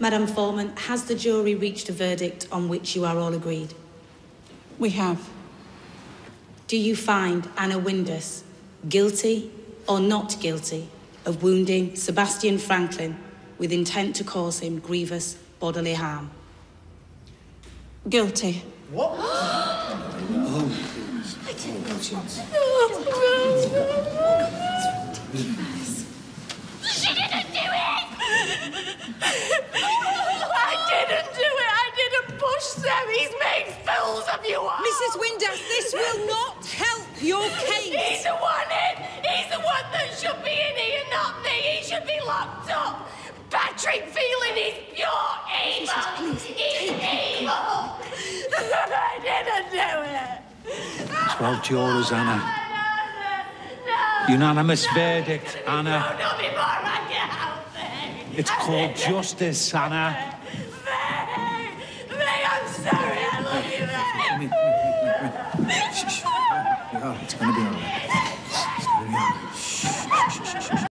Madam Foreman, has the jury reached a verdict on which you are all agreed? We have. Do you find Anna Windus guilty or not guilty of wounding Sebastian Franklin with intent to cause him grievous bodily harm? Guilty. What? She didn't do it! I didn't do it! I didn't push them! He's made fools of you all! Mrs. Windass, this will not help your case! He's the one in! He's the one that should be in here, not me! He should be locked up! Patrick Phelan is pure evil! He's evil! I didn't do it! 12 jurors, Anna. No! Unanimous verdict, Anna. No, not before I get out there! It's called justice, Anna. May, I'm sorry, I love you, May. Shh. It's gonna be all right. It's gonna be all right. Shh.